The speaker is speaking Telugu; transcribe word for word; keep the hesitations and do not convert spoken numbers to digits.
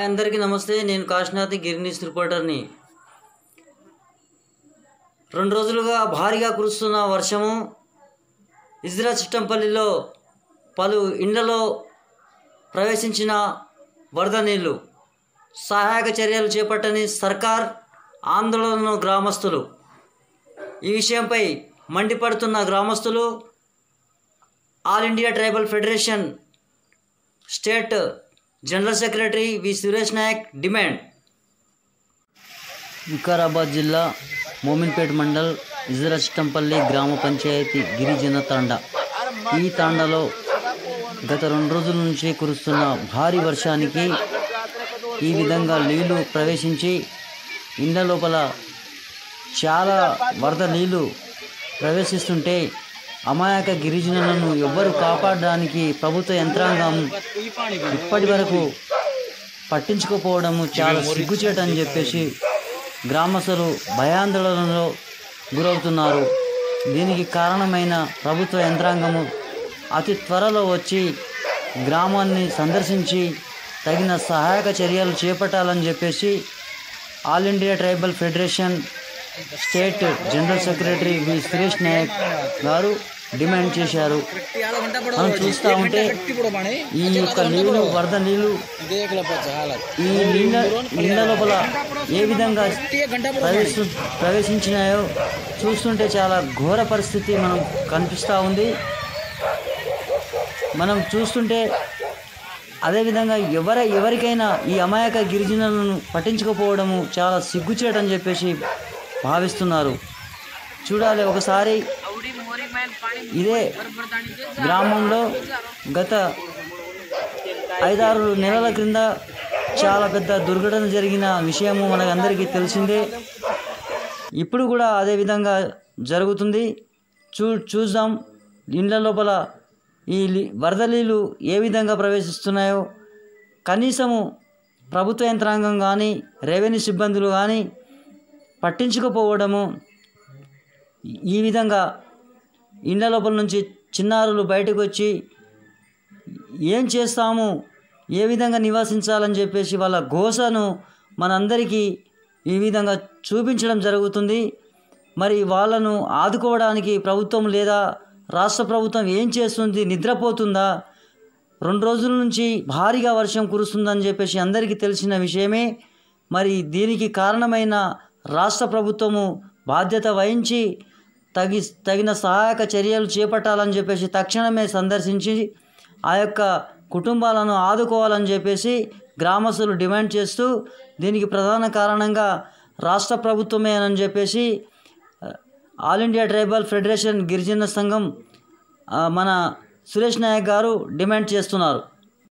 అందరికీ నమస్తే. నేను కాశీనాథ్ గిరినీస్ రిపోర్టర్ని. రెండు రోజులుగా భారీగా కురుస్తున్న వర్షము ఇజ్రా చిట్టంపల్లిలో పలు ఇండ్లలో ప్రవేశించిన వరద నీళ్లు. సహాయక చర్యలు చేపట్టని సర్కార్, ఆందోళనలో గ్రామస్తులు. ఈ విషయంపై మండిపడుతున్న గ్రామస్తులు all India tribal federation state general secretary V Suresh Naik demand. Vikarabad జిల్లా మోమిన్పేట్ మండల్ ఇజ్రా చిట్టంపల్లి గ్రామ పంచాయతీ గిరిజన తాండా. ఈ తాండాలో గత రెండు రోజుల నుంచి కురుస్తున్న భారీ వర్షానికి ఈ విధంగా నీళ్లు ప్రవేశించి ఇండ్ల లోపల చాలా వరద నీళ్లు ప్రవేశిస్తుంటే అమాయక గిరిజనులను ఎవ్వరు కాపాడడానికి ప్రభుత్వ యంత్రాంగం ఇప్పటి వరకు పట్టించుకోపోవడము చాలా సిగ్గుచేటని చెప్పేసి గ్రామస్తులు భయాందోళనలో గురవుతున్నారు. దీనికి కారణమైన ప్రభుత్వ యంత్రాంగము అతి త్వరలో వచ్చి గ్రామాన్ని సందర్శించి తగిన సహాయక చర్యలు చేపట్టాలని చెప్పేసి all India tribal federation state general secretary V Suresh Naik గారు డిమాండ్ చేశారు. మనం చూస్తూ ఉంటే ఈ యొక్క నీళ్లు, వరద నీళ్లు ఈ నీళ్ళ నీళ్ళ లోపల ఏ విధంగా ప్రవేశ ప్రవేశించినాయో చూస్తుంటే చాలా ఘోర పరిస్థితి మనం కనిపిస్తూ ఉంది. మనం చూస్తుంటే అదేవిధంగా ఎవర ఎవరికైనా ఈ అమాయక గిరిజనులను పట్టించుకోపోవడము చాలా సిగ్గుచేటని చెప్పేసి భావిస్తున్నారు. చూడాలి ఒకసారి. ఇదే గ్రామంలో గత ఐదారు నెలల క్రింద చాలా పెద్ద దుర్ఘటన జరిగిన విషయము మనకందరికీ తెలిసిందే. ఇప్పుడు కూడా అదే విధంగా జరుగుతుంది. చూ చూద్దాం ఇండ్ల లోపల ఈ వరద నీళ్ళు ఏ విధంగా ప్రవేశిస్తున్నాయో. కనీసము ప్రభుత్వ యంత్రాంగం కానీ, రెవెన్యూ సిబ్బందులు కానీ పట్టించుకోపోవడము. ఈ విధంగా ఇండ్ల లోపల నుంచి చిన్నారులు బయటకు వచ్చి ఏం చేస్తాము, ఏ విధంగా నివాసించాలని చెప్పేసి వాళ్ళ ఘోషను మనందరికీ ఈ విధంగా చూపించడం జరుగుతుంది. మరి వాళ్ళను ఆదుకోవడానికి ప్రభుత్వం లేదా రాష్ట్ర ప్రభుత్వం ఏం చేస్తుంది? నిద్రపోతుందా? రెండు రోజుల నుంచి భారీగా వర్షం కురుస్తుందని చెప్పేసి అందరికీ తెలిసిన విషయమే. మరి దీనికి కారణమైన రాష్ట్ర ప్రభుత్వము బాధ్యత వహించి తగి తగిన సహాయక చర్యలు చేపట్టాలని చెప్పేసి తక్షణమే సందర్శించి ఆ యొక్క కుటుంబాలను ఆదుకోవాలని చెప్పేసి గ్రామస్తులు డిమాండ్ చేస్తూ, దీనికి ప్రధాన కారణంగా రాష్ట్ర ప్రభుత్వమే అని చెప్పేసి ఆల్ ఇండియా ట్రైబల్ ఫెడరేషన్ గిరిజన సంఘం మన సురేష్ నాయక్ గారు డిమాండ్ చేస్తున్నారు.